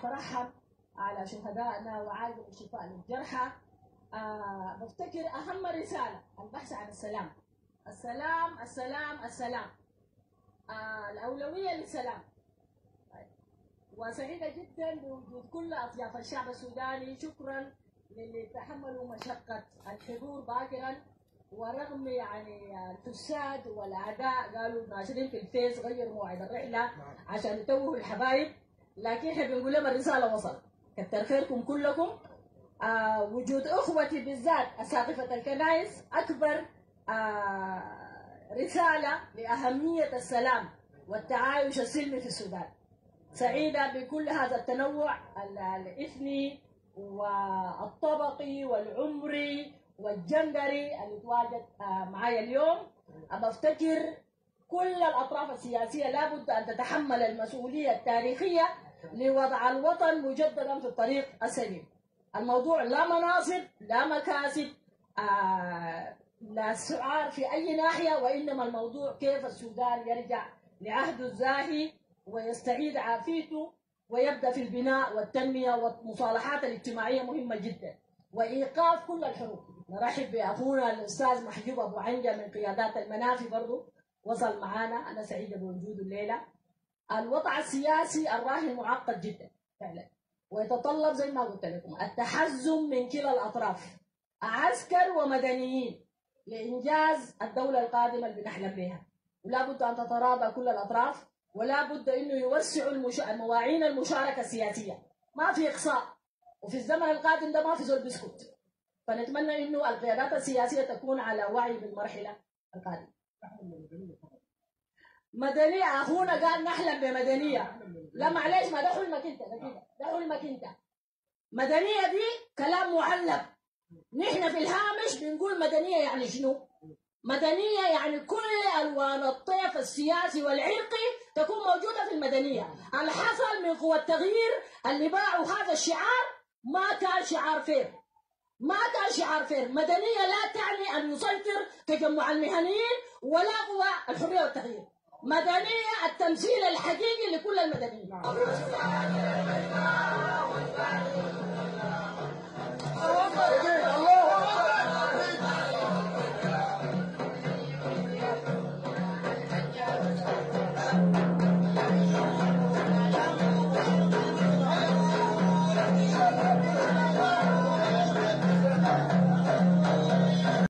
أترحم على شهدائنا وعاجل الشفاء للجرحى. بفتكر أهم رسالة البحث عن السلام. السلام السلام السلام. الأولوية للسلام. وسعيدة جدا بوجود كل أطياف الشعب السوداني. شكرا للي تحملوا مشقة الحضور باكرا، ورغم يعني الفساد والأعداء قالوا ناشرين في الفيس غيروا موعد الرحلة عشان يتوهوا الحبايب، لكن احنا بنقول لهم الرسالة وصل. كتر خيركم كلكم. وجود أخوتي بالذات أساقفة الكنائس أكبر رسالة لأهمية السلام والتعايش السلمي في السودان. سعيدة بكل هذا التنوع الإثني والطبقي والعمري والجندري اللي تواجد معايا اليوم. بفتكر كل الأطراف السياسية لابد أن تتحمل المسؤولية التاريخية لوضع الوطن مجددا في الطريق السليم. الموضوع لا مناصب لا مكاسب لا سعار في أي ناحية، وإنما الموضوع كيف السودان يرجع لعهده الزاهي ويستعيد عافيته ويبدأ في البناء والتنمية. والمصالحات الاجتماعية مهمة جدا وإيقاف كل الحروب. نرحب بأخونا الأستاذ محجوب أبو عنجة من قيادات المنافي برضو وصل معانا. أنا سعيدة بوجوده الليلة. الوضع السياسي الراهن معقد جدا فعلا، ويتطلب زي ما قلت لكم التحزم من كلا الأطراف، عسكر ومدنيين، لإنجاز الدولة القادمة اللي بنحلم بها. ولا بد أن تتراضى كل الأطراف، ولا بد أنه يوسعوا مواعين المشاركة السياسية. ما في إقصاء، وفي الزمن القادم ده ما في زول بيسكت. فنتمنى أنه القيادات السياسية تكون على وعي بالمرحلة القادمة. مدنية أخونا قال نحلم بمدنية. لا معلش، ما ده حلمك أنت، ده حلمك أنت. مدنية دي كلام معلب. نحن في الهامش بنقول مدنية يعني شنو؟ مدنية يعني كل ألوان الطيف السياسي والعرقي تكون موجودة في المدنية. اللي حصل من قوى التغيير اللي باعوا هذا الشعار ما كان شعار فير، ما كان شعار فير. مدنية لا تعني أن يسيطر تجمع المهنيين ولا قوى الحرية والتغيير. مدنية التمثيل الحقيقي لكل المدنيين.